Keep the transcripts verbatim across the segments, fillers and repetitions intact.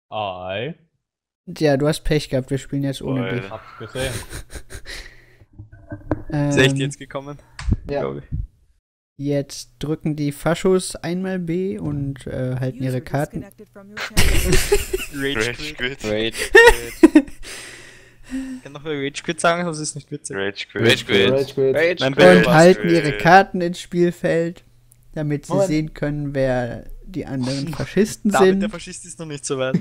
Ei. Ja, du hast Pech gehabt, wir spielen jetzt ohne dich. Hab's gesehen. Ähm, Ist echt jetzt gekommen? Ja. Glaube ich. Jetzt drücken die Faschos einmal B und äh, halten ihre Karten. Rage Rage Quit. Quit. Rage Quit. Kann noch wer Rage Quit sagen, das ist nicht witzig. Rage Quit. Rage Quit. Rage Quit. Rage Nein, Quit. Und was halten will? ihre Karten ins Spielfeld, damit sie Moment. sehen können, wer die anderen Faschisten David, der sind. Faschist ist noch nicht so weit.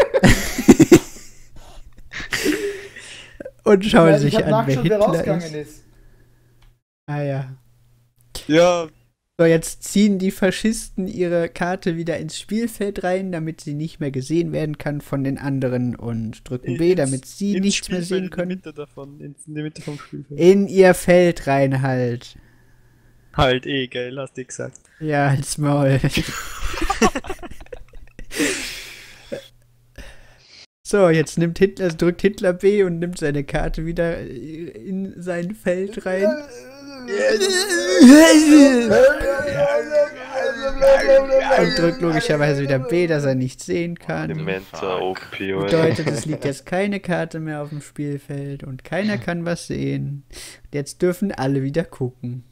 Und schauen Nein, ich sich hab an, wer nachgeschaut, wer Hitler rausgegangen ist. ist. Ah ja. Ja, So, jetzt ziehen die Faschisten ihre Karte wieder ins Spielfeld rein, damit sie nicht mehr gesehen werden kann von den anderen und drücken B, ins- damit sie ins nichts mehr Spielfeld, sehen In können. die Mitte davon, in in die Mitte vom Spielfeld. In ihr Feld rein halt. Halt eh, geil, hast du gesagt. Ja, als Maul. So, jetzt nimmt Hitler, drückt Hitler B und nimmt seine Karte wieder in sein Feld rein. Und drückt logischerweise wieder B, dass er nicht sehen kann. Dementer O P, Bedeutet, es liegt jetzt keine Karte mehr auf dem Spielfeld und keiner kann was sehen. Jetzt dürfen alle wieder gucken.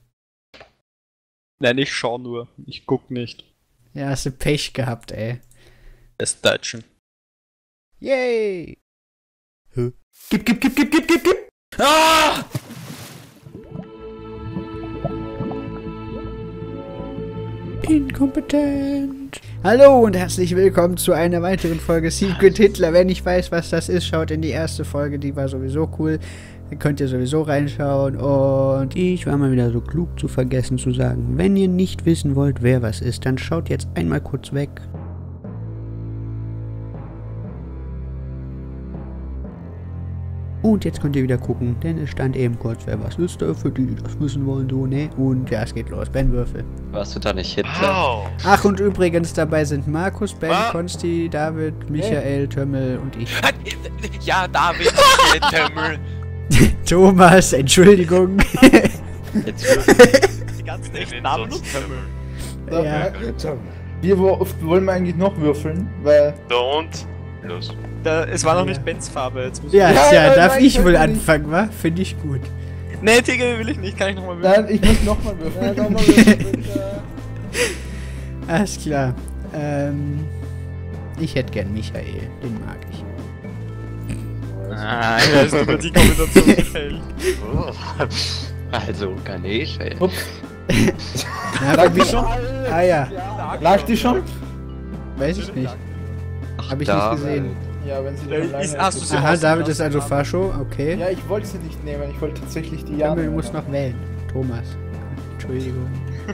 Nein, ich schau nur. Ich guck nicht. Ja, hast du Pech gehabt, ey. Das Deutschen. Yay! Gib, gib, gib, gib, gib, gib, gib! Ah! Inkompetent. Hallo und herzlich willkommen zu einer weiteren Folge Secret Hitler. Wer nicht weiß, was das ist, schaut in die erste Folge, die war sowieso cool. Da könnt ihr sowieso reinschauen. Und ich war mal wieder so klug zu vergessen zu sagen, wenn ihr nicht wissen wollt, wer was ist, dann schaut jetzt einmal kurz weg. Und jetzt könnt ihr wieder gucken, denn es stand eben kurz, wer was ist, da für die, die das wissen wollen, so, ne? Und ja, es geht los. Ben Würfel. Warst du da nicht Hitler? Wow. Ach, und übrigens dabei sind Markus, Ben, Ah. Konsti, David, Michael, Tömmel und ich. Ja, David, Tömmel. Thomas, Entschuldigung. Jetzt Die ganzen Wen echten Namen. sonst Tömmel? So, Ja. so. Wie wo- oft wollen wir eigentlich noch würfeln? Weil. So und? Los. Da, es war noch Ja. nicht Bens Farbe. Jetzt müssen Ja, Ja, ja, nein, darf nein, ich ich wohl will nicht. anfangen, wa? Finde ich gut. Nee, Tigger will ich nicht. Kann ich nochmal würfeln? Nein, ich muss nochmal würfeln. Ja, noch mal würfeln, bitte. Alles klar. Ähm, ich hätte gern Michael, den mag ich. Nein. Ja, ist über die Kombination gefällt. Also, Ganesh, ey. Ups. Na, Lag für die mich, schon? ah ja, Lag die schon? weiß ich nicht. Ach, Hab ich da, nicht gesehen. Ja, wenn sie Äh, schon lange ist- hast du sie Aha, rausgelassen David ist also haben? Fascho, okay. Ja, ich wollte sie nicht nehmen. Ich wollte tatsächlich die Jana. Tömmel, du musst noch wählen. Thomas. Entschuldigung.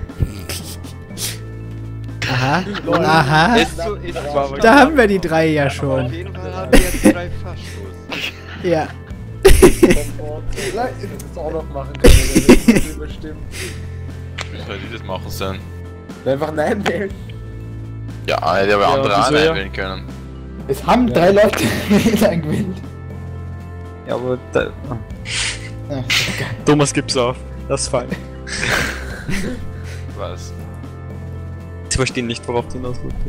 Aha, Lol. aha. Ist so, ist so. Da haben wir die drei ja Auf schon. jeden Fall haben wir jetzt drei Faschos. Ja. Vielleicht hätte ich es auch noch machen können, wenn wir das überstimmen. Wie soll die das machen sein? Einfach Nein wählen. Ja, hätte aber Ja, andere wieso, auch ja? einwählen können. Es haben drei Leute eingewählt. Ja, aber da, Ja. Thomas gibt's auf. Das ist fein. Was? Sie verstehen nicht, worauf du hinaus willst.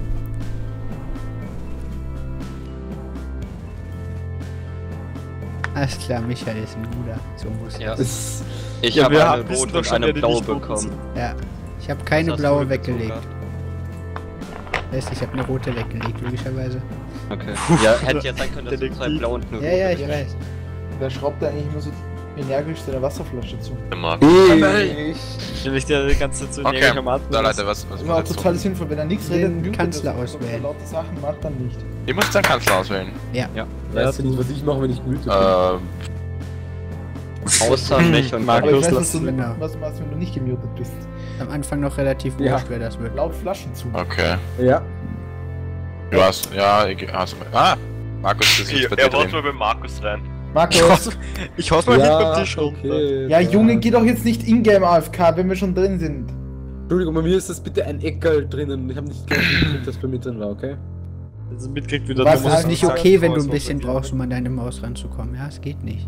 Alles klar, Michael ist ein guter. So muss Ja. es. Ich Ja, habe wir eine wissen rote doch und schon, eine wer die blaue nicht roten bekommen. Ja. Ich habe keine Was hast blaue du weggelegt. gezogen? Heißt, ich habe eine rote weggelegt, logischerweise. Okay. Ja, hätte ja sein können, dass du zwei Detektiv. blaue und eine Ja, rote ja, ich bist. weiß. Wer schraubt da eigentlich immer so energisch seine Wasserflasche zu? Der Marc. Ich. Stell ich dir die ganze Zeit so Okay, energisch am Atmen. da Leute, was, was Das war auch muss jetzt total tun? sinnvoll, wenn er nichts Den redet, mutet Kanzler er sich. auswählen. Wenn er laute Sachen macht, dann nicht. Ich muss den Kanzler auswählen. Weißt du nicht, was ich mache, wenn ich müde bin? Ähm, Außer mich und Markus, Aber ich weiß, lass was du, ihn. Genau. was du machst, wenn du nicht gemutet bist. Am Anfang noch relativ Ja. wurscht, wer das wird. Laut Flaschen zu. okay. Ja. Du hast, ja, ich, hast du Ah! Markus, das ist bei dir drin. bei Markus rein. Ich Markus. hau's, ich hau's mal nicht beim Tisch runter. okay. Ja, Junge, geh doch jetzt nicht in-game A F K, wenn wir schon drin sind. Entschuldigung, bei mir ist das bitte ein Eckerl drinnen. Ich habe nicht gemerkt, dass bei mir drin war, okay? Also mitkriegt wieder Was Das Thomas ist nicht sagen, okay, wenn du Thomas ein bisschen was bei dir. brauchst, um an deine Maus ranzukommen. Ja, es geht nicht.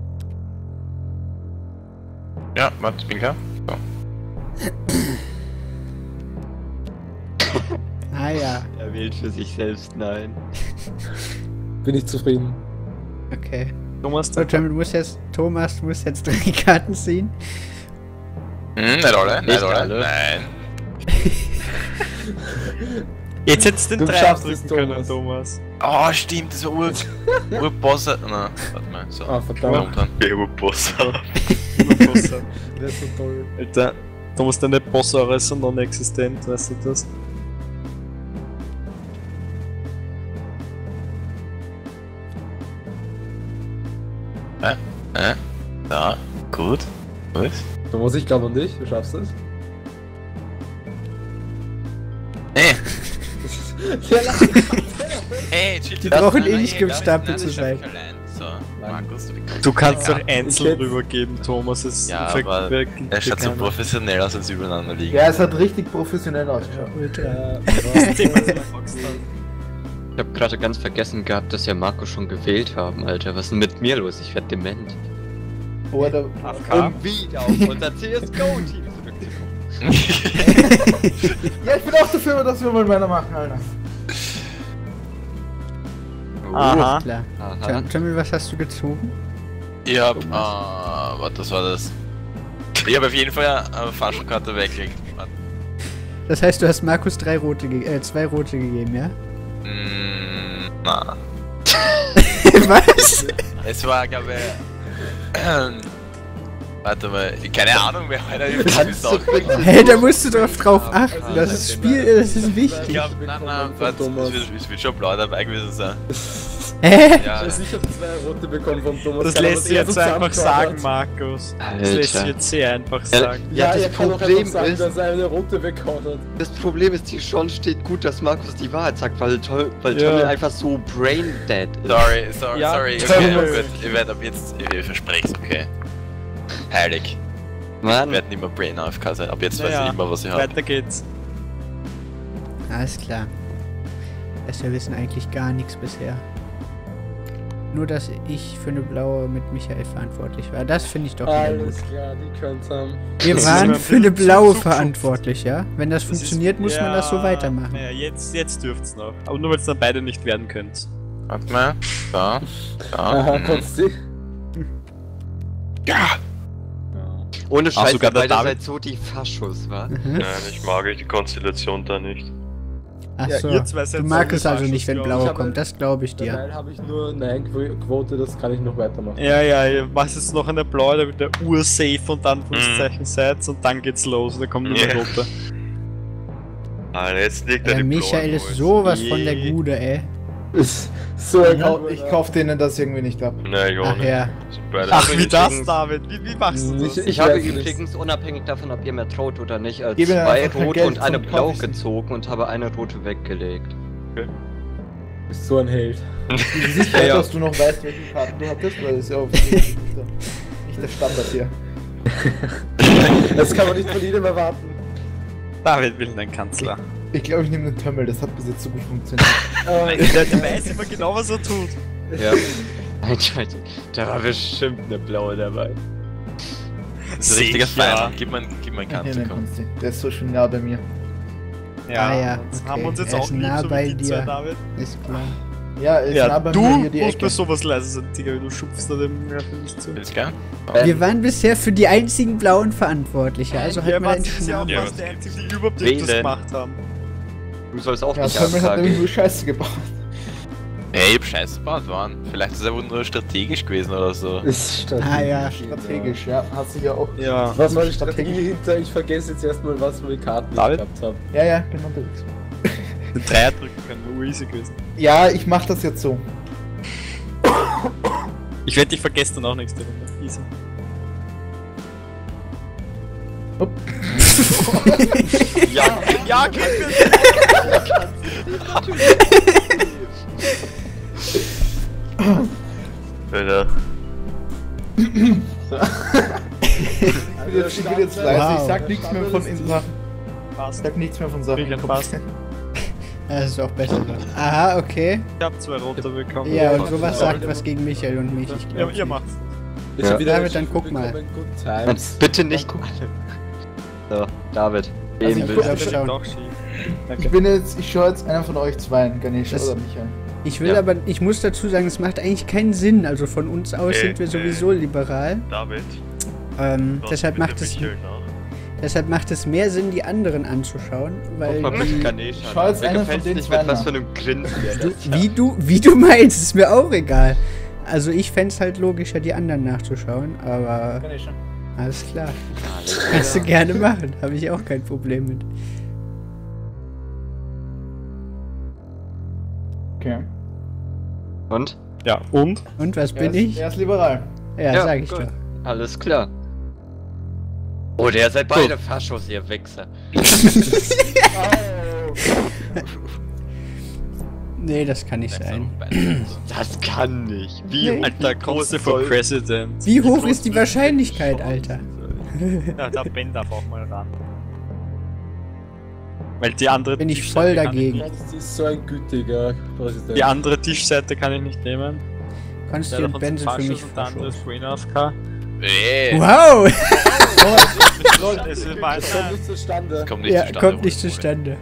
Ja, warte, ich bin klar. So. Ah ja. Ja, wählt für sich selbst nein. Bin ich zufrieden. Okay. Thomas, So, Jamie, du musst jetzt, Thomas, du musst jetzt drei Karten ziehen. Hm, nicht alle, nicht, Nicht alle. alle. Nein. jetzt hättest du den Du drei schaffst drücken es, können, Thomas. Thomas. Oh, stimmt, das war Ur... Urbosse... Nein, warte mal, so. Ah, verdammt. Urbosse. Bosse. Das ist so toll. Alter, Thomas, deine Bosse sind non-existent, weißt du das? Äh? Ja, gut. Gut. Thomas, ich glaube an dich, du schaffst es. Ey, Ja, lass ey, chill. Die brauchen eh nicht gestapelt zu sein. So, Markus, du bekommst... Du kannst doch Ich einzeln hätte- rübergeben, Thomas. Es Ja, ver- aber ver- Er schaut so keiner. professionell aus, als übereinander liegen. Ja, es hat richtig professionell ausgeschaut. Ultra. Ich hab gerade ganz vergessen gehabt, dass ja Marco schon gewählt haben, Alter. Was ist denn mit mir los? Ich werd dement. Oder A F K? Um wieder auf unser C S G O-Team zurückzukommen. ja, ich bin auch dafür, dass wir mal weitermachen, Alter. Aha. Klar. Aha. Jam- Jamie, was hast du gezogen? Ich hab, äh, warte, was war das? Ich hab auf jeden Fall eine Faschokarte weggelegt. Warte. Das heißt, du hast Markus drei rote, ge äh, zwei rote gegeben, ja? Mm, na. Was? Es war, glaube ich, ähm, warte mal, keine Ahnung, wer heute übrigens Kannst du gesagt bitte- Hey, da musst du drauf drauf achten. Das ist Spiel, das ist Ich wichtig. glaub, nein, nein, warte, es wird, es wird schon blau dabei gewesen sein. Hä? Ja, Also ich hab zwei rote bekommen von Thomas. Das Keine lässt Ahnung, sich er jetzt so einfach sagen, zusammengehauen Markus. Das lässt sich Alter. jetzt sehr einfach Ja, sagen. Ja, das er kann auch Problem einfach sagen, ist- dass er eine rote weggehauen hat. Das Problem ist, die schon steht gut, dass Markus die Wahrheit sagt, weil, toll, weil Ja. Tommel einfach so brain dead ist. sorry, sorry, Ja, sorry, okay, sorry. oh gut, ich werde ab jetzt, ich, ich verspreche es, okay. Heilig. Ich Mann, werde nicht mehr Brain A F K sein, ab jetzt weiß Naja, ich immer, was ich habe. Weiter geht's. Alles klar. Das wir wissen eigentlich gar nichts bisher. Nur, dass ich für eine blaue mit Michael verantwortlich war. Das finde ich doch wieder gut. Alles klar, die könnt's haben. Wir Das ist waren immer für eine ein bisschen blaue zu- zu- verantwortlich, ja? Wenn das, Das funktioniert, ist- muss man das so weitermachen. Naja, jetzt, jetzt dürft's noch. Aber nur weil es dann beide nicht werden könnt. Warte mal, da, da, Aha, mhm. kannst du. Ja! ohne Scheiß, sogar ihr der beide David- seid so die Faschos, wa? Mhm. Nein, ich mag die Konstellation da nicht. Achso. ihr zwei seid Du so magst die es also Faschos, nicht, wenn glaub blaue ich. Aber- kommt. Das glaube ich dir. Dabei habe ich nur Nein Quote, das kann ich noch weitermachen. Ja, ja, ihr macht jetzt noch eine blaue, damit der ursafe und Anführungszeichen seid und dann geht's los und dann kommt Ja. eine rote. Alter, jetzt liegt Der er die Michael blauen ist Mäuse. sowas von der Je. Gude, ey. Ist so Ich, ein kau ich kauf denen das irgendwie nicht ab. Nein, ich auch Ach nicht. ja. Sind beide Ach, so wie das, übrigens- David? Wie, wie machst du das? Nicht- Ich habe weiß nicht. übrigens, unabhängig davon, ob ihr mir traut oder nicht, äh, Gib mir zwei einfach kein rote Geld, und eine sonst blau kauf ich's nicht. gezogen und habe eine rote weggelegt. Ist so ein Held. Die Sicherheit, Ja. dass du noch weißt, welche Karten du hattest, weil das ist ja auch nicht der, nicht der Standard hier. Das kann man nicht von jedem erwarten. David will dein Kanzler. Ich glaube, ich nehme den Tömmel, das hat bis jetzt so gut funktioniert. Äh, Der, der weiß immer genau, was er tut. Ja. Nein, Scheiße. Da war bestimmt eine blaue dabei. Das ist ein richtiger Sicher. Feind. Gib mein, gib mein Hier, Kanzler, ne, komm. Konsti. Der ist so schön nah bei mir. Ja, Ah ja, das okay. haben wir uns jetzt Er auch ist lieb, nah so bei wie die zwei, dir. David. Ist klar. Ja, ist Ja, nah bei du mir hier die musst Ecke. bei sowas leise sein, Digga, du schubst da dem ja, nicht zu. Willst du gern? Wir waren bisher für die einzigen blauen Verantwortliche, also Ja, halt mal was den ist ja auch Schnabel. Ja, fast was der Einzige, die überhaupt nicht das Wählen. gemacht haben. Du sollst auch Ja, nicht Tömmel hat nämlich nur abfragen. Scheiße gebaut. Ey, ich hab scheiße gebaut, waren. Vielleicht ist es einfach nur strategisch gewesen oder so. ist strategisch. Ah ja. Strategisch, ja. Hat sich ja auch. Ja. Was war die Strategie hinter? Ich vergesse jetzt erstmal, was wir mit Karten David? gehabt haben. Ja, ja, bin unterwegs. Den Dreier drücken können, wäre easy gewesen. Ja, ich mach das jetzt so. Ich wette, ich vergesse dann auch nächste Runde. Easy. Ja, Ja, kann Alter. Ich bin jetzt, ich bin jetzt leise, Wow. ich sag nichts mehr von in Sachen. Ich passt. sag nichts mehr von Sachen. Wirklich passt. Das ist auch besser. Aha, okay. Ich hab zwei rote bekommen. Ja, und sowas sagt was gegen Michael und mich. Ich Ja, glaub, ihr macht's. Ich Ja. hab wieder David, ein dann guck mal. bekommen, Good Dann times. bitte nicht. So, David. Eben ich, will glaub, ich. schauen. Doch schief. ich bin jetzt, ich schaue jetzt einen von euch zwei, Ganesha Das- oder Michael. Ich will Ja. aber, ich muss dazu sagen, es macht eigentlich keinen Sinn. Also von uns aus Äh, sind wir äh. sowieso liberal. David, Ähm, was deshalb mit macht der es, Michael nach? deshalb macht es mehr Sinn, die anderen anzuschauen, weil Guck mal, die, mit Ganesha. Schau jetzt Mir einer gefällt's von den nicht, zwei mit was nach. für einem Grinsen der du, das wie du, wie du meinst, ist mir auch egal. Also ich fänd's halt logischer, die anderen nachzuschauen, aber Ganesha. alles klar. Alles Kannst du klar. gerne machen, habe ich auch kein Problem mit. Okay. Und? Ja, und? Und was Er bin ist, ich? er ist liberal. Ja, sag ich gut. doch. Alles klar. Oh, der seid beide Faschos, ihr Wichser. Nee, das kann nicht sein. Das kann nicht. Wie Nee. Alter, kommst du for soll- President. Wie hoch groß ist die willst du Wahrscheinlichkeit, denn Alter? Ja, da Ben darf auch mal ran. Weil die andere Bin ich Tischseite voll kann dagegen. Ich Das ist so ein gütiger Präsident. die andere Tischseite kann ich nicht nehmen. Konsti Der und davon Ben sind sind für mich Faschos und der andere Faschos. ist Rain A F K. Ey, Wow! Es ist Das kommt nicht zustande. das kommt nicht Ja, zustande. kommt nicht Ruhe. zustande.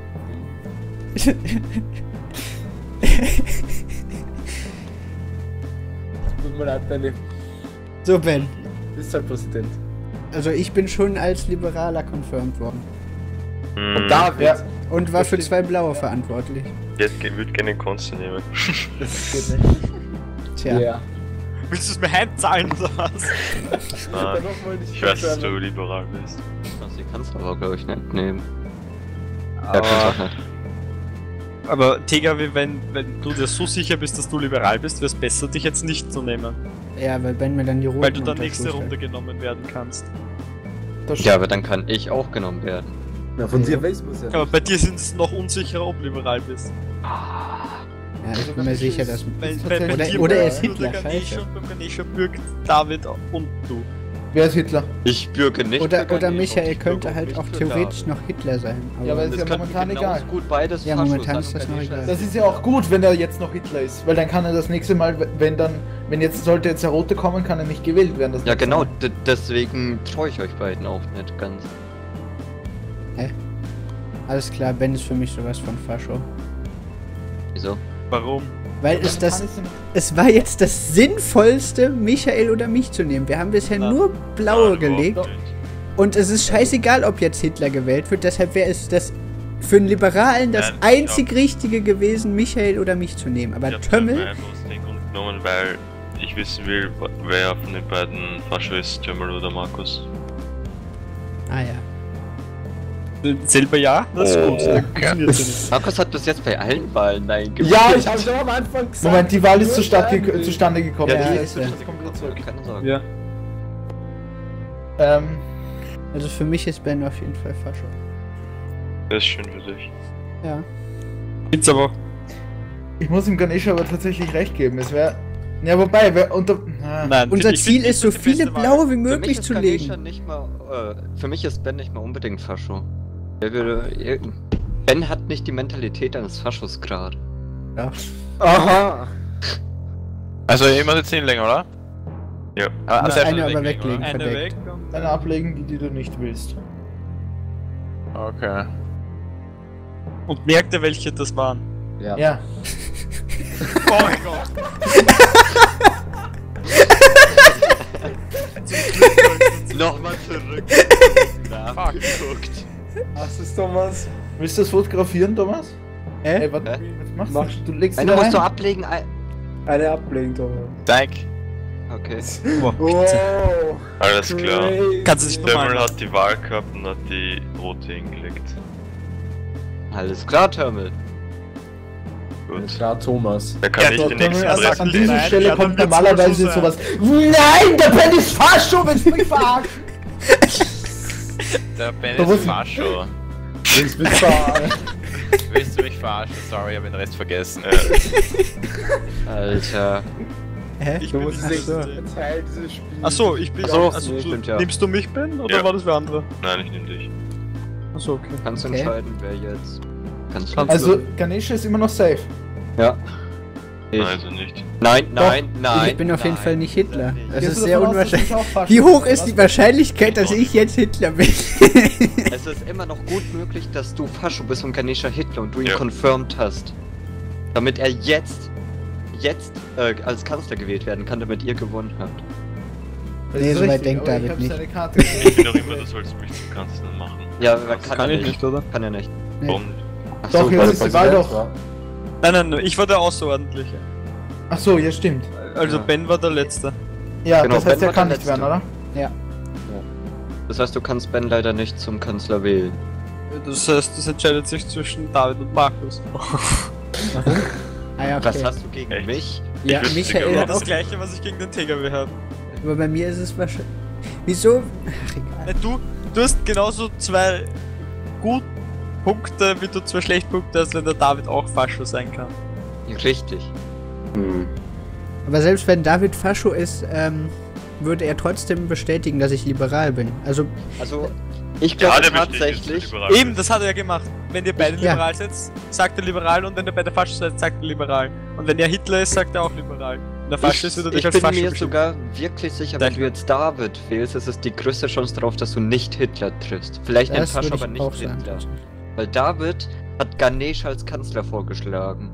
Tut mir leid, Benny. So, Ben. Du bist halt Präsident. Also ich bin schon als Liberaler confirmed worden. Hm, David! Ja, Und war für zwei Blaue verantwortlich. jetzt würde gerne Konsti nehmen. das geht nicht. Tja. Ja. Willst du es mir heimzahlen oder was? Ah, Dann nochmal nicht ich weiß, dass du confirmen. liberal bist. Sie kannst aber, glaube ich, nicht nehmen. Ja, Aber, kannst auch nicht. aber Tega, wenn, wenn du dir so sicher bist, dass du liberal bist, wäre es besser, dich jetzt nicht zu nehmen. Ja, weil Ben mir dann die Roten Weil du dann unter nächste Fuß Runde hält. genommen werden kannst. Das Ja, aber dann kann ich auch genommen werden. Na, von dir weiß man es ja. Aber bei dir sind es noch unsicherer, ob du liberal bist. Ja, ich bin mir sicher, dass... Weil, ist bei, bei Oder- dir oder er bürgt ist nur Hitler, der Ganesha scheiße. und beim Ganesha bürgt David und du. Wer ist Hitler? Ich bürge nicht. Oder, für oder Ganesha, Michael ich könnte bürge halt nicht auch für theoretisch noch Hitler sein. Aber Ja, weil- David. ist ja Das könnte momentan genauso egal. gut beides Ja, Faschos momentan sein ist das und noch Ganesha egal. Das ist ja auch gut, wenn er jetzt noch Hitler ist, weil dann kann er das nächste Mal, wenn dann, wenn jetzt sollte jetzt der Rote kommen, kann er nicht gewählt werden. Das Ja, nächste genau, Mal. d- deswegen traue ich euch beiden auch nicht ganz. Alles klar, Ben ist für mich sowas von Fascho. Wieso? Warum? Weil es Dann das... kann ich's ja nicht- Es war jetzt das Sinnvollste, Michael oder mich zu nehmen. Wir haben bisher Na. nur Blaue Nein, gelegt. überhaupt nicht. Und es ist scheißegal, ob jetzt Hitler gewählt wird. Deshalb wäre es das für einen Liberalen das Nein, ich einzig Richtige gewesen, Michael oder mich zu nehmen. Aber Ich hab's Tömmel, einfach aus dem Grund genommen, weil ich wissen will, wer von den beiden Fascho ist, Tömmel oder Markus. ah ja. Selber ja? Das ist Oh, gut. Dann funktioniert's ja nicht. Markus hat bis jetzt bei allen Wahlen Nein gewählt. Ja, ich hab's doch am Anfang gesagt. Moment, die Wahl ist Nur zustande, sagen, ge zustande gekommen. Ja, Ja, die ist ist ja. komplett zurück. Keine Sorge. Ja. Ähm, Also für mich ist Ben auf jeden Fall Fascho. Das ist schön für dich. Ja. Gibt's aber auch. ich muss ihm Ganesha aber tatsächlich recht geben. Es wäre. Ja, wobei, wer unter. Ah, Nein, Unser ich Ziel find, ist, so das die beste viele Wahl. Blaue wie Für mich möglich ist zu Ganesha legen. nicht mal, äh, für mich ist Ben nicht mal unbedingt Fascho. Der würde, Ben hat nicht die Mentalität eines Faschos gerade. Ja. Aha. Also immer jetzt nicht länger, oder? Ja. Ah, Na, sehr eine viel aber weglegen, weglegen. Eine verdeckt. weg und eine ablegen, die, die du nicht willst. oder? Okay. Und merkte, welche das waren. Ja. Ja. Oh mein Gott. Nochmal zurück. Nachgeguckt. Was ist Thomas? Willst du das fotografieren, Thomas? Hä? Ey, was, Hä? was machst Mach- du? Du legst sie Eine da musst du rein? ablegen. ein- Eine Ablehnung, Thomas. Dank. Okay. Boah, Wow. Alles klar. Crazy. Kannst du nicht Tömmel nochmal. hat die Wahl gehabt und hat die rote hingelegt. Alles klar, Termel. Gut. Klar, Thomas. Da kann Ja, ich So, die Tömmel, nächsten also drei an dieser Nein, Stelle ja, dann kommt wird's normalerweise wohl so sowas. Nein, der Ben ist Fascho, willst du mich verarschen? Der Ben Da muss ist ich- Fascho. Willst du mich verarschen? Willst du mich verarschen? Sorry, ich hab den Rest vergessen. Äh, Alter. Hä? Ich Du bin musst Ach nicht so. Teil dieses Spiels. Achso, ich bin. Ach so, also, nee, du, stimmt, ja. Nimmst du mich, Ben? Oder Ja. war das wer andere? nein, ich nehm dich. Achso, okay. Kannst du Okay. entscheiden, wer jetzt. Kannst du Kannst Also, Ganesha ist immer noch safe. Ja. Ich. Also nicht. Nein, nein, Doch, nein. Ich bin auf jeden nein, Fall nicht Hitler. nicht. Das Gehst ist du sehr davon aus, dass ich unwahrscheinlich. auch Fascho Wie hoch bin, ist oder die was? Wahrscheinlichkeit, dass ich jetzt Hitler bin? Es ist immer noch gut möglich, dass du Fascho bist und Ganesha Hitler und du ihn Ja. confirmed hast. Damit er jetzt, jetzt äh, als Kanzler gewählt werden kann, damit ihr gewonnen habt. Das Nee, ist so weit richtig, denkt aber David ich hab nicht. seine Karte Ich gesehen. finde auch immer, du sollst mich zum Kanzler machen. Ja, Das kann, Kann er ich nicht, oder? Kann er nicht. Nee. Warum? Ach Doch, so, jetzt weil- ist die Wahl doch. Nein, nein, ich war der Außerordentliche. Ach so, ja stimmt. Also Ja. Ben war der Letzte. Ja, Genau, das heißt, Ben er war kann der nicht werden, Letzte. oder? Das heißt, du kannst Ben leider nicht zum Kanzler wählen. Das heißt, das entscheidet sich zwischen David und Markus. Ah ja, Was okay. hast du gegen Echt? mich? Ja, Ich würd's Michael sogar Ja, hat das auch. gleiche, was ich gegen den T G W habe. Aber bei mir ist es wahrscheinlich. Wieso? Ach, egal. Du, du hast genauso zwei gut Punkte, wie du zwei schlecht Punkte hast, wenn der David auch Fascho sein kann. Richtig. Hm. Aber selbst wenn David Fascho ist, ähm, würde er trotzdem bestätigen, dass ich liberal bin. Also, Also, ich Ja, glaube der bestätigt, tatsächlich. dass du liberal Eben, bist. das hat er ja gemacht. Wenn ihr beide Ja. liberal seid, sagt er liberal und wenn ihr beide Fascho seid, sagt er liberal. Und wenn er Hitler ist, sagt er auch liberal. Wenn er Fascho ist, wird er Ich, dich ich als bin Fascho mir beschimpfen. sogar wirklich sicher, wenn du jetzt David wählst, ist es die größte Chance darauf, dass du nicht Hitler triffst. Vielleicht den das Fascho, würde aber ich auch nicht sagen. Hitler. Weil David hat Ganesh als Kanzler vorgeschlagen.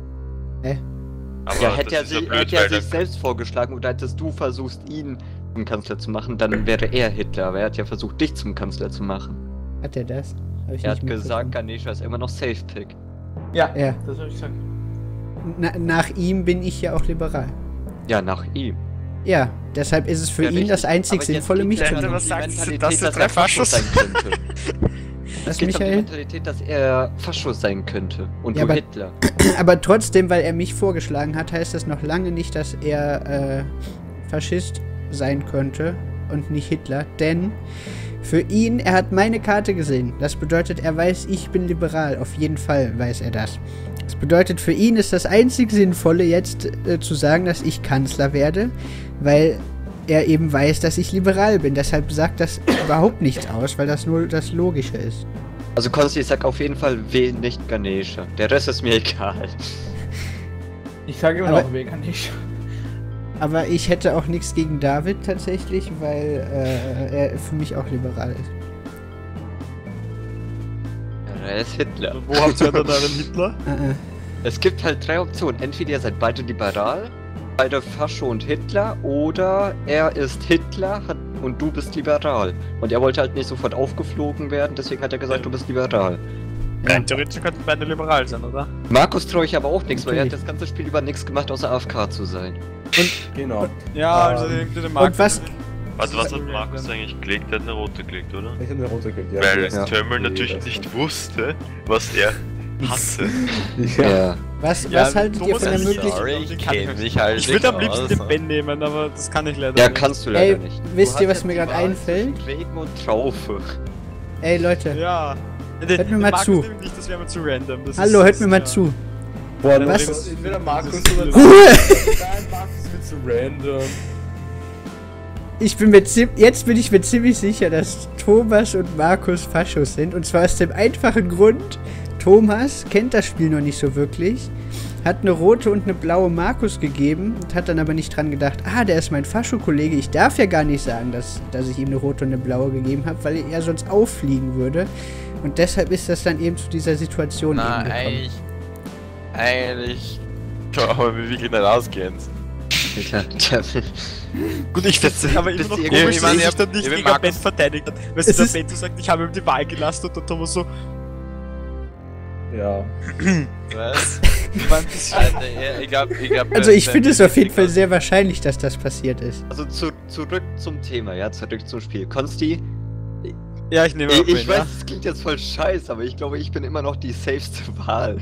Aber ja, das hätte er, ist ja sich, blöd, hätte er weil sich dann- selbst vorgeschlagen oder hättest du versucht, ihn zum Kanzler zu machen, dann wäre er Hitler. Aber er hat ja versucht, dich zum Kanzler zu machen. Hat er das? Hab ich Er nicht hat gesagt, mitbekommen. Ganesha ist immer noch Safe Pick. Ja, Ja. das habe ich gesagt. Na, nach ihm bin ich ja auch liberal. Ja, nach ihm. Ja, deshalb ist es für Ja, ihn richtig. das einzig Aber jetzt Sinnvolle, liegt mich ja zu Alter, nehmen. was die sagst du? Mentalität, Das sind dass drei er Fascho Faschos. sein könnte. Was, Es geht um die Michael? Mentalität, dass er Faschos sein könnte. Und Ja, du aber- Hitler. Aber trotzdem, weil er mich vorgeschlagen hat, heißt das noch lange nicht, dass er äh, Faschist sein könnte und nicht Hitler. Denn für ihn, er hat meine Karte gesehen. Das bedeutet, er weiß, ich bin liberal. Auf jeden Fall weiß er das. Das bedeutet, für ihn ist das einzig Sinnvolle jetzt äh, zu sagen, dass ich Kanzler werde, weil er eben weiß, dass ich liberal bin. Deshalb sagt das überhaupt nichts aus, weil das nur das Logische ist. Also Konsti, ich sag auf jeden Fall, wähl nicht Ganesha. Der Rest ist mir egal. Ich sage immer Aber- noch, wer kann ich. Aber ich hätte auch nichts gegen David tatsächlich, weil äh, er für mich auch liberal ist. Ja, er ist Hitler. Wo habt ihr da einen Hitler? Äh, äh. Es gibt halt drei Optionen. Entweder ihr seid beide liberal, beide Fascho und Hitler, oder er ist Hitler hat, und du bist liberal. Und er wollte halt nicht sofort aufgeflogen werden, deswegen hat er gesagt, du bist liberal. Nein, theoretisch könnten beide liberal sein, oder? Markus traue ich aber auch nichts, weil er hat Natürlich. das ganze Spiel über nichts gemacht, außer A F K zu sein. Genau. Ja, Ähm, also irgendwie der und was- Warte, was hat Markus eigentlich gelegt? Der hat eine rote gelegt, oder? Ich habe eine rote gekriegt, ja. Weil ja. Terminal Nee, natürlich das- nicht wusste, was er hatte. Ja. Was, Ja, was haltet ihr Thomas von der ist Möglichkeit? Sorry, Den ich kann ich kenne nicht. mich halt Ich würde am nicht liebsten aus, den ne? Ben nehmen, aber das kann ich leider Ja, nicht. kannst du leider Ey, nicht. wisst Du ihr, hast was mir jetzt gerade die Wahl einfällt? zwischen Regen und Traufe. Ey Leute, Ja. Hört mir mal Markus zu. nimmt Nicht, das wäre mir zu random. Das hallo, ist, hört das mir ist, mal ja. zu. Boah, Was? das ist entweder Markus Das ist- oder Ruhe! Nein, Markus ist mir zu random. Ich bin mir ziem- jetzt bin ich mir ziemlich sicher, dass Thomas und Markus Faschos sind. Und zwar aus dem einfachen Grund, Thomas kennt das Spiel noch nicht so wirklich, hat eine rote und eine blaue Markus gegeben und hat dann aber nicht dran gedacht, ah, der ist mein Fascho-Kollege, ich darf ja gar nicht sagen, dass, dass ich ihm eine rote und eine blaue gegeben habe, weil er sonst auffliegen würde. Und deshalb ist das dann eben zu dieser Situation Na, eben gekommen. eigentlich. Eigentlich. Aber wir wirklich nicht ausgehen. Ja, der will- Gut, ich Das- finde aber immer das noch irgendwie- komisch, ich dass meine, sich dann nicht ich bin gegen Ben Markus- verteidigt hat. Weißt Es du, der ist- Ben sagt, ich habe ihm die Wahl gelassen und der Thomas so, Ja. Was? war ein bisschen... Alter, ja, ich glaub, ich glaub, Also ich der- finde es der- auf jeden Fall sehr wahrscheinlich, dass das passiert ist. Also zu, zurück zum Thema, ja, zurück zum Spiel. Konsti, Ja, ich nehme ich, auch Ben, ich weiß, ja. es klingt jetzt voll scheiße, aber ich glaube, ich bin immer noch die safeste Wahl.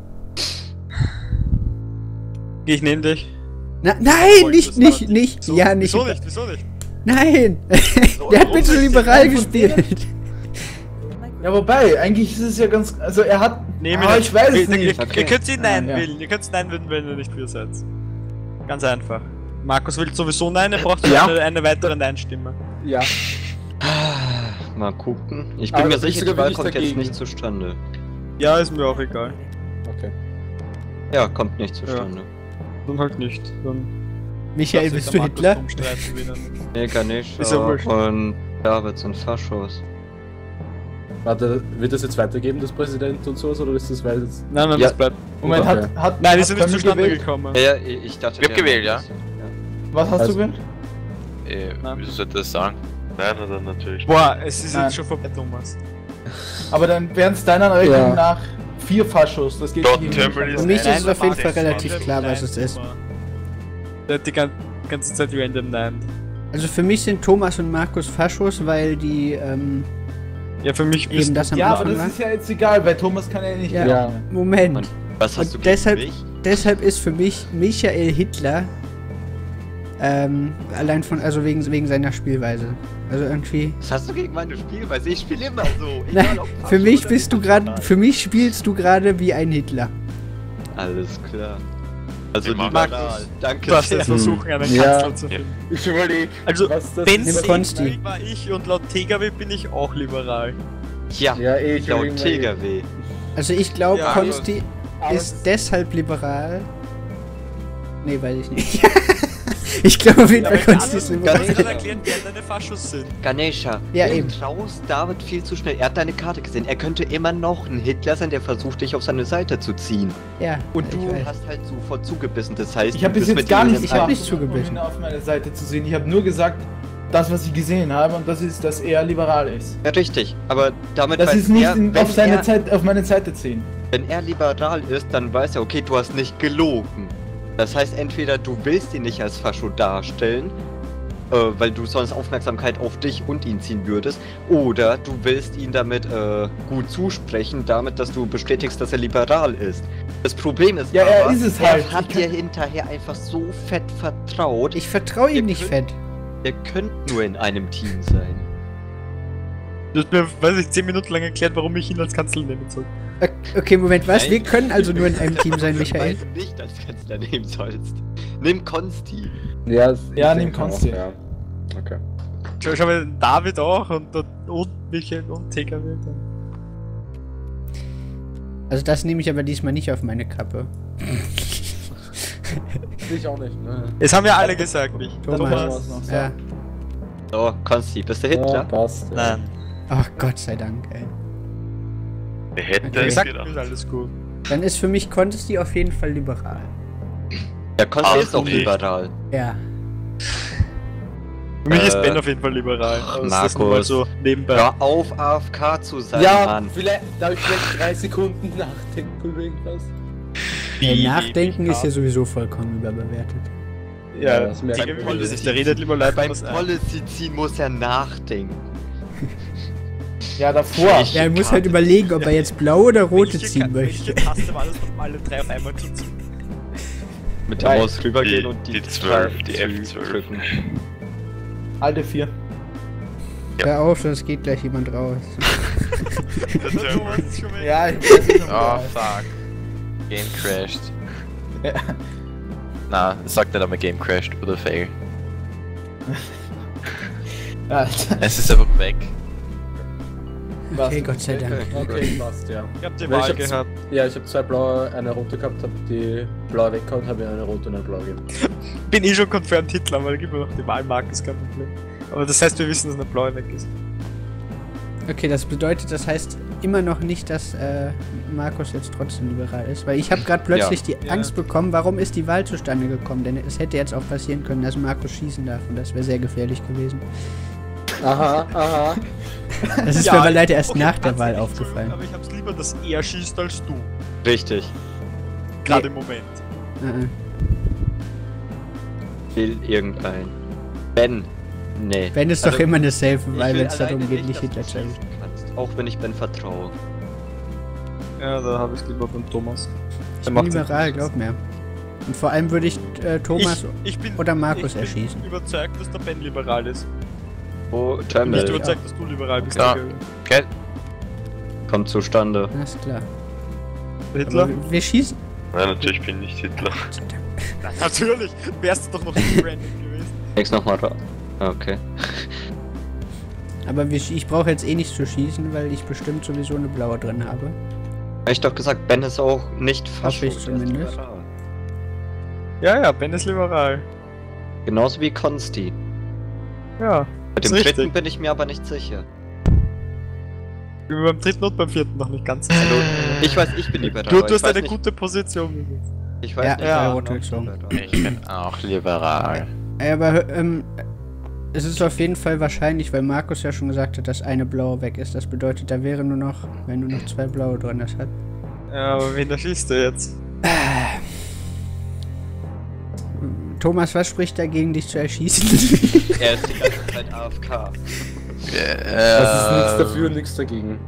Ich nehme dich. Na, nein, Wollte nicht, das nicht, aber- nicht. So, Ja, nicht. Wieso nicht? Wieso nicht? Nein! So, Der hat warum bitte nicht? liberal Von gespielt. Ja, wobei, eigentlich ist es ja ganz. Also, er hat. Nehme ah, nicht. ich weiß ihr, es nicht. Ihr, Okay. ihr könnt sie Nein Ja. wählen. Ihr könnt Nein wählen, wenn ihr nicht für seid. Ganz einfach. Markus will sowieso Nein, er braucht Ja. eine, eine weitere Nein-Stimme. Ja. Mal gucken. Ich bin Aber mir da bin ich sicher, die sogar Wahl wirklich kommt jetzt dagegen. nicht zustande. Ja, ist mir auch egal. Okay. Ja, kommt nicht zustande. Dann halt nicht. Dann Michael, lass bist sich du der Markus Hitler? drum streiten, wie dann- Nee, Ganesha Ist ja wurscht. und David sind Faschos. Warte, wird das jetzt weitergeben, das Präsident und sowas, oder ist das weiter jetzt? Nein, nein, Ja. das bleibt. Moment, Okay. hat, hat, Nein, die hat sind nicht Tommy zustande gewählt? gekommen. Ja, ja, ich dachte. Ich hab der- gewählt, ja. Was hast Also- du gewählt? Äh, Nein. wieso sollte das sagen? Nein, oder natürlich. Boah, es ist Nein. jetzt schon vorbei, Thomas. Aber dann wären es deiner Rechnung Ja. nach vier Faschos. Das geht Dort nicht. Terminal Für mich ist Nein, es auf jeden das Fall macht relativ nichts. klar, was es ist. Der hat die gan- ganze Zeit random nein. Also für mich sind Thomas und Markus Faschos, weil die ähm, Ja, für mich eben das am Ja, aber Anfang das war. ist ja jetzt egal, weil Thomas kann ja nicht Ja. Ja. Moment. Und was hast Und du gegen deshalb- mich? Deshalb ist für mich Michael Hitler ähm, allein von, also wegen, wegen seiner Spielweise. Also irgendwie. Was hast du gegen meine Spielweise? Ich spiele immer so. Na, egal ob für Faschos mich oder bist du nicht. gerade, für mich spielst du gerade wie ein Hitler. Alles klar. Also Ich mag liberal. Markus. Danke Du hast sehr. jetzt versuchen, einen Ja. Kanzler zu finden. Ich überlege. Also, Was das wenn Nimm es Konsti. war ich und laut T G W bin ich auch liberal. Ja, Ja, eh, ich laut überlege T mal- G W. Also ich glaube, Ja, Konsti aber- ist deshalb liberal. Nee, weiß ich nicht. ich glaube auf jeden Fall, Konsti ist Du liberal. kannst mir dann erklären, wer deine Faschos sind. Ganesha, Ja, du eben. traust David viel zu schnell. Er hat deine Karte gesehen. Er könnte immer noch ein Hitler sein, der versucht, dich auf seine Seite zu ziehen. Ja. Und ich du weiß. hast halt sofort zugebissen. Das heißt, Ich habe du bis bist jetzt mit gar ihm nicht Ich hab im nicht Kampf. zugebissen. um ihn auf meine Seite zu sehen. Ich habe nur gesagt, das, was ich gesehen habe, und das ist, dass er liberal ist. Ja, richtig. Aber damit Das weiß ist nicht er, in, wenn, auf, seine er, Zeit, auf meine Seite ziehen. wenn er liberal ist, dann weiß er, okay, du hast nicht gelogen. Das heißt, entweder du willst ihn nicht als Fascho darstellen, äh, weil du sonst Aufmerksamkeit auf dich und ihn ziehen würdest, oder du willst ihn damit äh, gut zusprechen, damit, dass du bestätigst, dass er liberal ist. Das Problem ist Ja, er aber, ist es er halt. hat Ich kann- dir hinterher einfach so fett vertraut, Ich vertraue ihm Ihr nicht könnt- fett. ihr könnt nur in einem Team sein. Du hast mir, weiß ich, zehn Minuten lang erklärt, warum ich ihn als Kanzler nehmen soll. Ok- Okay, Moment, was? Nein. Wir können also nur in einem Team sein, Weil Michael. du nicht als Kanzler nehmen sollst. Nimm Konsti. Ja, ich Ja, denke nimm Konsti. auch, Ja. Okay. Schau, schau mal, David auch und, und, und Michael und T G W. Dann. Also das nehme ich aber diesmal nicht auf meine Kappe. Ich auch nicht. Ne? Es haben ja alle gesagt, nicht. Thomas. Thomas noch sagen. Ja. So, Konsti, bist du Ja, Hitler? passt. Ja. Nein. Ach Gott sei Dank, ey. Wer hätte Okay. es Gesagt, gedacht? ist alles gut. Dann ist für mich Konsti auf jeden Fall liberal. Ja, Konsti Ach, ist auch nee. liberal. Ja. Für mich Äh, ist Ben auf jeden Fall liberal. Aber das ist nur mal Markus. so nebenbei. Hör auf, A F K zu sein, Ja, Mann. vielleicht darf ich vielleicht drei Sekunden nachdenken über irgendwas. Ey, Nachdenken ist ja sowieso vollkommen überbewertet. Ja, Ja, das merkt T G W man. will das nicht. Der redet lieber Leute Beim was ein. Policy ziehen muss er nachdenken. Ja, davor. Ja, er muss halt überlegen, ob er jetzt blau oder rote Welche ziehen Ka- möchte. Welche Taste war das, um alle drei auf einmal zu ziehen? Mit der Drei. Maus rübergehen Die- und die, die zwölf, die Tab F zwölf. drücken. Alte vier. Hör auf, sonst geht gleich jemand raus. Der Terminal. Thomas ist schon mal- Ja, ich weiß nicht, ob Oh, er- fuck. Game crashed. Ja. Na, sag nicht einmal Game crashed oder fail. Alter. Es ist einfach weg. Okay, Gott sei Dank. Okay, passt, ja. Ich hab die Weil Wahl ich hab's- gehabt. Ja, ich habe zwei blaue, eine rote gehabt, habe die blaue weggehauen, habe mir eine rote und eine blaue gegeben. Bin eh schon confirmed Hitler, weil gib mir noch die Wahlmarke, ist kein Problem. Aber das heißt, wir wissen, dass eine blaue weg ist. Okay, das bedeutet, das heißt immer noch nicht, dass äh, Markus jetzt trotzdem liberal ist. Weil ich habe gerade plötzlich die Ja. Angst bekommen, warum ist die Wahl zustande gekommen? Denn es hätte jetzt auch passieren können, dass Markus schießen darf und das wäre sehr gefährlich gewesen. Aha, aha. Das ist Ja, mir aber leider erst okay, nach der kannst Wahl du nicht so- aufgefallen. Aber ich hab's lieber, dass er schießt als du. Richtig. Gerade Nee. im Moment. Äh, äh. Will irgendein. Ben. Nee. Ben ist Also, doch immer eine safe ich Wahl, will wenn es darum alleine geht, nicht dass Hitler du zu erwischen. schießen kannst, auch wenn ich Ben vertraue. Ja, da habe ich lieber beim Thomas. Ich Der bin macht liberal, sich- glaub mir. Und vor allem würde ich äh, Thomas ich, ich bin, oder Markus ich erschießen. bin überzeugt, dass der Ben liberal ist. Oh, Nicht Terminal Ja. überzeugt, dass du liberal bist. Ja. Digga. Okay. kommt zustande. Alles klar. Hitler? Aber wir schießen. Nein, natürlich bin ich nicht Hitler. Gott sei Dank. Na, natürlich! Wärst du doch noch nicht random gewesen. Nächst nochmal da. Okay. Aber wir, ich brauche jetzt eh nicht zu schießen, weil ich bestimmt sowieso eine blaue drin habe. Hab ich doch gesagt, Ben ist auch nicht Hab Fascho, ich der ist zumindest. liberal. Ja, ja, Ben ist liberal. Genauso wie Konsti. Ja. Bei dem ist dritten richtig. bin ich mir aber nicht sicher. Ich bin beim dritten und beim vierten noch nicht ganz sicher. Also, ich weiß, ich bin liberal. Du, aber du ich hast weiß eine nicht, gute Position. Ich weiß Ja, nicht, ja, wer rote noch gezogen. liberal ist. Ich bin auch liberal. Aber ähm, es ist auf jeden Fall wahrscheinlich, weil Markus ja schon gesagt hat, dass eine blaue weg ist. Das bedeutet, da wäre nur noch, wenn nur noch zwei blaue drin ist. Hat. Ja, aber wen erschießt du jetzt? Thomas, was spricht dagegen, dich zu erschießen? Er ist die ganze Zeit A F K. Das ist nichts Äh, dafür, nichts dagegen.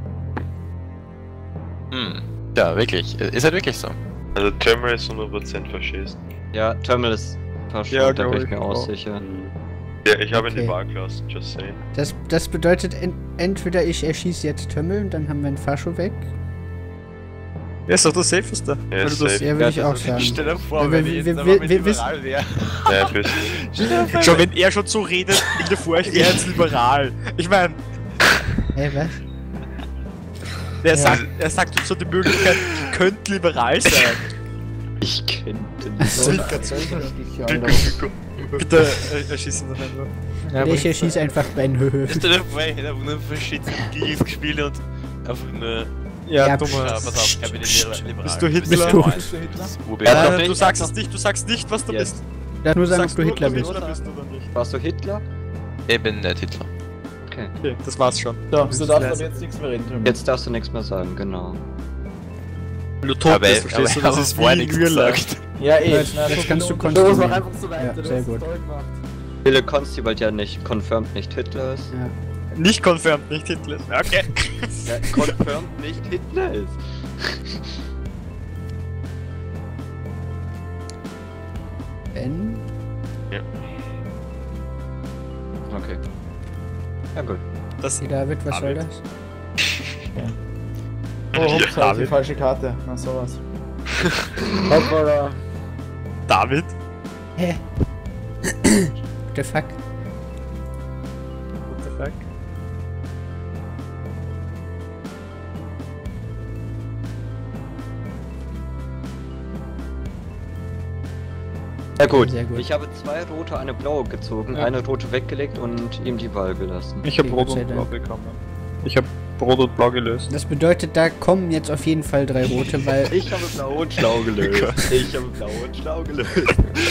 Hm. Ja, wirklich. Ist halt wirklich so. Also Terminal ist hundert Prozent Faschist. Ja, Terminal ist Faschist, Ja, da glaub bin ich ich mir auch auch. sicher. Ja, ich habe in Okay. die Wahl gelassen, just saying. Das, das bedeutet, en entweder ich erschieße jetzt Tömmel und dann haben wir einen Fascho weg. Ja, ist doch das Safeste. Ja, Weil du safe. das- Ja, würde Ja, ich das auch ist- sagen. Stell dir vor, Ja, wenn wir- ich jetzt wir- aber wir- mit wir liberal wäre. Ja, bist du. Schon wenn er schon so redet, in der vor, ich wäre jetzt liberal. Ich meine, Ey, was? er sagt, er sagt uns so die Möglichkeit, ihr könnt liberal sein. Ich könnte So. nicht. Bitte äh, erschießen das einfach. ich erschieße einfach Ben. Stell dir vor, ich hätte einfach nur verschiedene Gigs gespielt und einfach nur. Ja, Ja, Thomas. Ja, pass auf, ich bin liberal. Bist du Hitler? Bist du- Das Urbild. Ja, Äh, doch du nicht. sagst es nicht, du sagst nicht, was du Yes. bist. Darf nur Du sagen, ob sagst du nur, Hitler ob du bist. Hitler bist oder nicht. Warst du Hitler? Ich bin nicht Hitler. Okay. Okay, das war's schon. So, du darfst aber leise. jetzt nichts mehr reden. Tim. Jetzt darfst du nichts mehr sagen, genau. Wenn du tot Aber bist, aber verstehst du, ich das habe ist vorher wie nichts Irland. gesagt. Ja, eh. Jetzt- Na, jetzt so kannst viel du Unterschied. kontinuieren. Los, mach einfach so weiter, Ja, du sehr hast es gut. toll gemacht. Wille Konsti, weil der nicht confirmed nicht Hitler ist. Ja. Nicht confirmed, nicht Hitler. Okay. Ja, confirmed nicht Hitler ist. Ben? Okay. Ja gut. Das Hey, David, was soll David. das? Oh, ups, halt die David. falsche Karte. Na, sowas. Hoppala. David? Hä? What the fuck? What the fuck? Ja gut. Sehr gut. Ich habe zwei rote, eine blaue gezogen, Ja. eine rote weggelegt und ihm die Wahl gelassen. Ich habe Okay, Rot Gott sei und Blau Dank. bekommen. Ich habe Rot und Blau gelöst. Das bedeutet, da kommen jetzt auf jeden Fall drei rote, weil. Ich habe blau und schlau gelöst. Ich habe blau und schlau gelöst.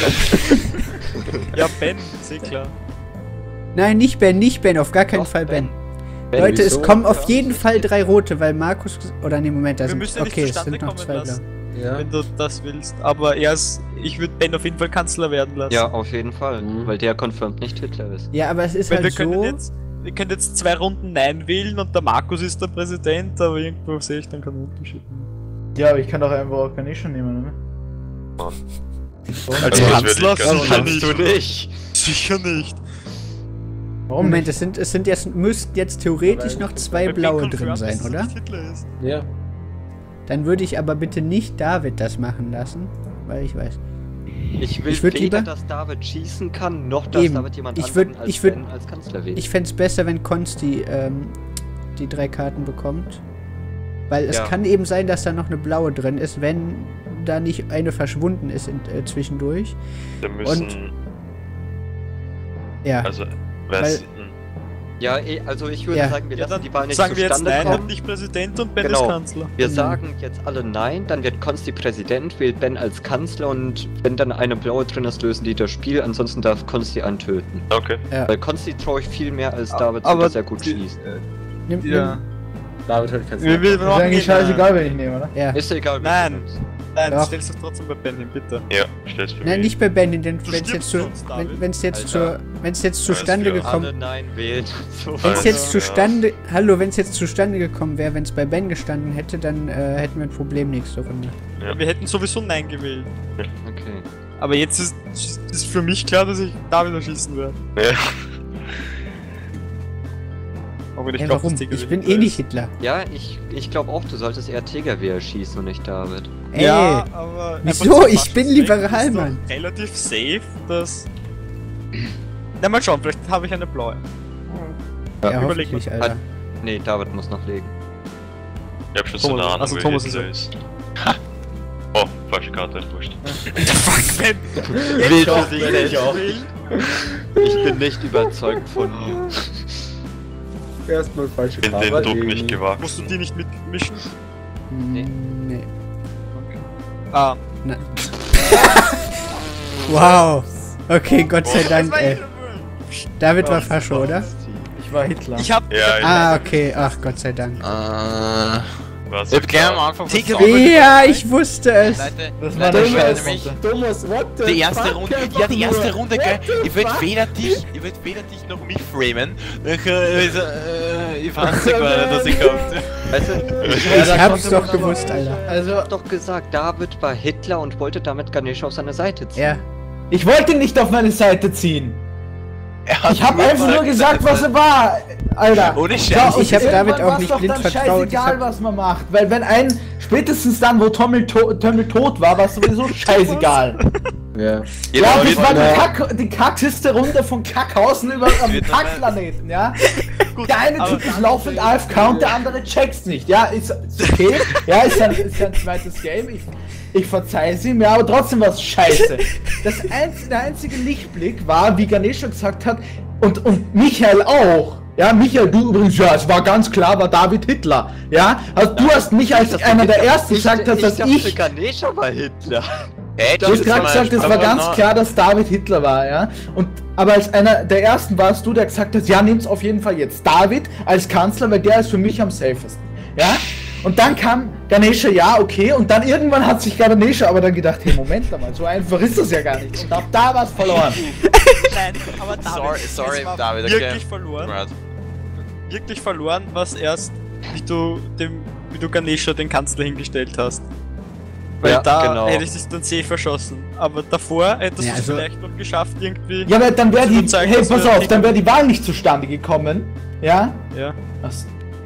Ja, Ben, ist eh klar. Nein, nicht Ben, nicht Ben, auf gar keinen Doch, Fall Ben. Ben, Leute, es wieso? kommen auf jeden Fall drei rote, weil Markus. Oder nee, Moment, da Wir sind. müssen ja nicht Okay, es zustande sind noch kommen zwei lassen. blau. Ja. Wenn du das willst. Aber er ist, ich würde Ben auf jeden Fall Kanzler werden lassen. Ja, auf jeden Fall, Mhm. weil der confirmed nicht Hitler ist. Ja, aber es ist Weil wir halt können so. jetzt, wir können jetzt zwei Runden Nein wählen und der Markus ist der Präsident, aber irgendwo sehe ich dann keinen Unterschied. Ja, aber ich kann doch einfach Organischen nehmen, ne? Als Also, das Kanzler würde ich ganz sicher anders nicht. du nicht. Sicher nicht. Warum Moment, nicht? es sind, es sind jetzt, müssten jetzt theoretisch noch zwei Weil Ben blaue confirmed drin ist, sein, dass er oder? nicht Hitler ist. Ja. Dann würde ich aber bitte nicht David das machen lassen, weil ich weiß. Ich will Ich würd weder, lieber- dass David schießen kann, noch dass Eben. David jemand Ich anderen würd- als ich würd- Ben als Kanzler wählt. Ich fände es besser, wenn Konsti ähm, die drei Karten bekommt. Weil es Ja. kann eben sein, dass da noch eine blaue drin ist, wenn da nicht eine verschwunden ist in, äh, zwischendurch. Da müssen. Ja. Also, was. Ja, eh, also ich würde Ja. sagen, wir Ja, lassen dann die Wahl nicht sagen wir jetzt zustande Nein, kommen. hat nicht Präsident und Ben Genau. ist Kanzler. Wir Mhm. sagen jetzt alle Nein, dann wird Konsti Präsident, wählt Ben als Kanzler und wenn dann eine blaue drin ist, lösen die das Spiel, ansonsten darf Konsti einen töten. Okay. Weil Konsti traue ich viel mehr als A- David, aber dass er gut die- schießt. Nimm, Ja. David hat keinen Wir, wir Ist machen eigentlich ihn, äh, scheißegal, wenn ich nehme, oder? nimm, ja. Ist egal, wie Nein. du nimmst. Nein, Doch. stellst du es trotzdem bei Ben hin, bitte. Ja, stell's für Nein, mich. nicht bei Ben, denn wenn es stirbst jetzt, zu, sonst, David. wenn, wenn's jetzt, Alter. zur, wenn's jetzt zustande Alles klar. gekommen Alle Nein wählen. So Wenn es Alles jetzt klar. zustande, hallo, wenn es jetzt zustande gekommen wäre, wenn es bei Ben gestanden hätte, dann äh, hätten wir ein Problem nächste Runde. Ja. Wir hätten sowieso Nein gewählt. Okay. Aber jetzt ist, ist für mich klar, dass ich David erschießen werde. Ja. Auch wenn ich Ey, glaub, warum? dass Tigger Ich bin Hitler eh nicht ist. Hitler. Ja, ich, ich glaube auch, du solltest eher Tegerwehr schießen und nicht David. Ey, Ja, aber wieso? einfach zum Ich bin Faschos liberal, weg ist doch Mann. Relativ safe, dass. Na mal schauen, vielleicht habe ich eine blaue. ja, überleg hoffentlich, mal. Alter. Nee, David muss noch legen. Ich hab schon so Thomas- eine Ahnung, also wer Thomas Hitler ist ist. Ha! Oh, falsche Karte, wurscht. Fuck, Ben! Nein! Willst Doch, du dich will ich nicht? auch. Ich bin nicht überzeugt von mir. Erstmal falsche Den, den Druck nicht gewagt. Musst du die nicht mitmischen? Nee. nee. Ah. Na. Wow. Okay, Gott sei Dank, ey. David war Fascho, oder? Ich war Hitler. Ich hab. Ja, Ah, okay. Ach, Gott sei Dank. Äh, was ich hab gerne am Anfang Ticket- versaut. Ja, ich wusste es. Leute, Das war Leute, der ich Scheiß. nämlich Thomas, what the die erste fuck? Runde, Einfach ja die erste nur. Runde, What gell, the ich würd fuck? weder dich, ich würd weder dich noch mich framen. Ich, äh, also, äh, ich fand's nicht mal, dass ich kommt. Weißt du, Ich da hab's konnte doch man aber- gewusst, Alter. Also, ich hab doch gesagt, David war Hitler und wollte damit Ganesh auf seine Seite ziehen. Ja. ich wollte ihn nicht auf meine Seite ziehen. Er hat Ich habe einfach nur gesagt, was er war, Alter. Ohne Ja, Scheiß. und Ich hab irgendwann David auch war's nicht doch blind dann vertraut. scheißegal, Ich hab- was man macht. Weil wenn ein, spätestens dann, wo Tommel, to Tommel tot war, war es sowieso scheißegal. Ja. Ja, das war die, Ja. Kack, die kackste Runde von Kackhausen über am wird aber- Kackplaneten, ja? Der eine aber- Typ ist laufend A F K und der andere checkt's nicht. Ja, ist, ist okay. Ja, ist ein, ist ein zweites Game. Ich, ich verzeih's ihm, ja, aber trotzdem war's scheiße. Das einz, der einzige Lichtblick war, wie Ganesha gesagt hat, und, und Michael auch. Ja, Michael, du übrigens, ja, es war ganz klar, war David Hitler. Ja, also du hast mich als Das einer der Hitler- ersten gesagt, hast, dass dachte, ich. Ganesha war Hitler. Hey, Du hast gerade gesagt, es war ganz klar, dass David Hitler war, ja. Und aber als einer der ersten warst du, der gesagt hat, ja, nimm's auf jeden Fall jetzt David als Kanzler, weil der ist für mich am safesten. Ja? Und dann kam Ganesha, ja, okay, und dann irgendwann hat sich Ganesha aber dann gedacht, hey, Moment mal, so einfach ist das ja gar nicht. Und ab da war's verloren. Nein, aber David. Sorry, sorry, es war David, okay. Wirklich verloren. Right. Wirklich verloren, was erst, wie du dem, wie du Ganesha den Kanzler hingestellt hast. Weil Ja, da genau. hätte ich dich dann safe verschossen. Aber davor hättest Ja, du es also- vielleicht noch geschafft, irgendwie. Ja, aber dann wäre Also du die, zeigst, hey, dass pass wir auf, dann wäre die Wahl nicht zustande gekommen. Ja? Ja. Was?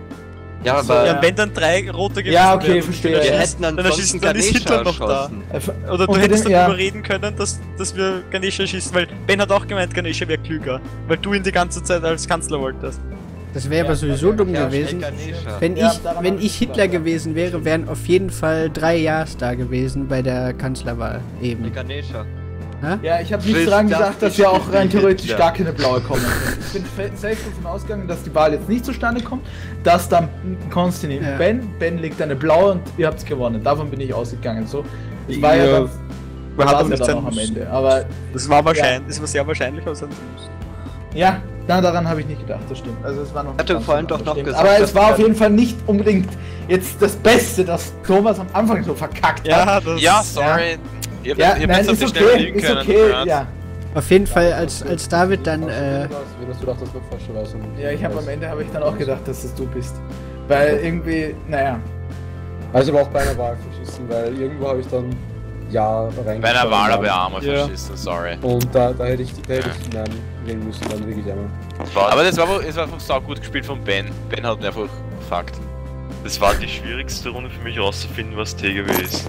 Ja, So, aber Ja, wenn dann drei rote gewesen Ja, okay, wären, verstehe. wir dann hätten dann ansonsten erschießt- dann ist Ganesha Hitler noch da. erschossen. Äh, Oder du unter hättest dem- darüber ja. reden können, dass, dass wir Ganesha schießen, weil Ben hat auch gemeint, Ganesha wäre klüger. Weil du ihn die ganze Zeit als Kanzler wolltest. Das wäre aber sowieso dumm Ja, gewesen. Ganesha. Wenn Ja, ich, daran wenn hab ich ich Hitler gedacht. gewesen wäre, wären auf jeden Fall drei Ja's da gewesen bei der Kanzlerwahl eben. Ganesha. Ja, ich habe nicht Willst dran das gedacht, dass nicht ja auch rein Hitler? theoretisch gar keine blaue kommen können. Ich bin fe- safe davon ausgegangen, dass die Wahl jetzt nicht zustande kommt, dass dann Konstantin Ja. Ben, Ben legt eine blaue und ihr habt's gewonnen. Davon bin ich ausgegangen. So, ich war ja, Ja, dann, man war hat ja auch nicht dann sein noch am müssen. Ende. Aber Das war wahrscheinlich, das war sehr wahrscheinlich, aber es hat nicht müssen. ja, na, daran habe ich nicht gedacht, das stimmt. Also es war noch nicht Hatte ganz vorhin so, doch das noch stimmt. gesagt, Aber dass es war auf wir- jeden Fall nicht unbedingt jetzt das Beste, dass Thomas am Anfang so verkackt hat. Ja, das Ja, sorry. Ihr habt Ja, ihr nein, hättet ist das schnell okay, liegen ist können. okay, right? ja. Auf jeden Fall, als, als David dann, äh, Wie hast du gedacht, dass wir falsch weiß? Ja, ich habe am Ende habe ich dann auch gedacht, dass das du bist. Weil irgendwie, naja. Also aber auch bei einer Wahl verschissen, weil irgendwo habe ich dann Ja reingeschrieben. Bei einer Wahl habe ich auch mal Ja. verschissen, sorry. Und da, da hätte ich, da hätte ich Nein wählen müssen, dann wirklich einmal. Das war, Aber das war, das war einfach sau gut gespielt von Ben. Ben hat mir einfach fucked. das war die schwierigste Runde für mich rauszufinden, was T G W ist.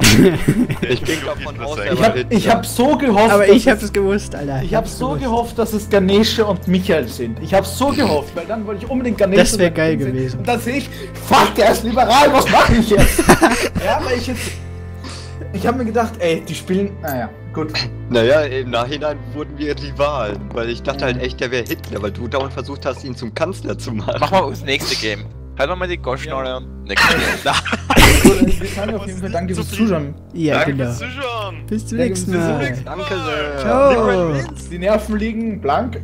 Ich ging davon aus, er Ich war habe Hitler. ich hab so gehofft, aber dass ich es- hab's gewusst, Alter. Ich habe hab's so gewusst. gehofft, dass es Ganesha und Michael sind. Ich habe so gehofft, weil dann wollte ich unbedingt Ganesha. Das wär und geil Michael sehen. gewesen. Und dann sehe ich, fuck, der ist liberal, was mache ich jetzt? Ja, weil ich jetzt. Ich habe mir gedacht, ey, die spielen. Naja, gut. Naja, im Nachhinein wurden wir Rivalen, weil ich dachte halt echt, der wäre Hitler, weil du dauernd versucht hast, ihn zum Kanzler zu machen. Mach mal das nächste Game. Halten wir mal die Goschnalle und nächstes Game. Na, Gut, wir sagen auf jeden Fall danke fürs Zuschauen. Ja, Danke genau. fürs Zuschauen! Bis zum Danke nächsten fürs Mal. Zuschauen. Danke sehr. Ciao. Die Nerven liegen blank.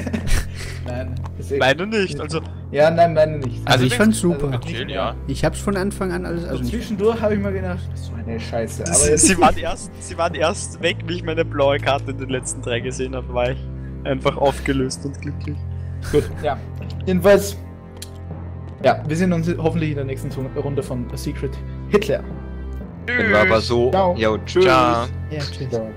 Nein, ist echt. Meine nicht, also Ja, nein, meine nicht. Also ich fand's Also, super. chill, ja. Ich hab's von Anfang an alles, also So nicht. zwischendurch habe ich mir gedacht, so eine Scheiße. Aber sie, jetzt, sie, waren erst, sie waren erst weg, wie ich meine blaue Karte in den letzten drei gesehen habe, war ich einfach aufgelöst und glücklich. gut, ja. Jedenfalls, ja, wir sehen uns hoffentlich in der nächsten Runde von Secret Hitler. Wenn wir aber so. Ciao. Ja, tschüss. Ciao. Ja, tschüss. Ja.